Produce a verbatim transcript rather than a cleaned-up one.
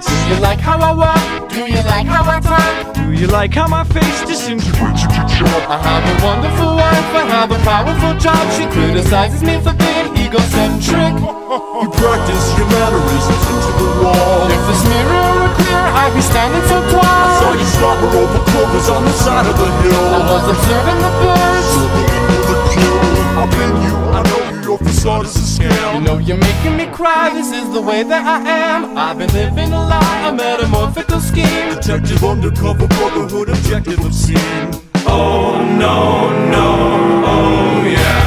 dance? Do you like how I walk? Do you like how I talk? Do you like how my face disintegrates into chalk? I have a wonderful wife, I have a powerful job. She criticizes me for being egocentric. You practice your mannerisms into the wall. If this mirror were clear, I'd be standing so tall. Saw you slobber over clovers on the side of the hill. I was observing the birds. The clue. I've been you, I know you, your facade is a scam. You know you're making me cry, this is the way that I am. I've been living a lie, a metamorphical scheme. Detective undercover, brotherhood, objective obscene. Oh no, no, oh yeah.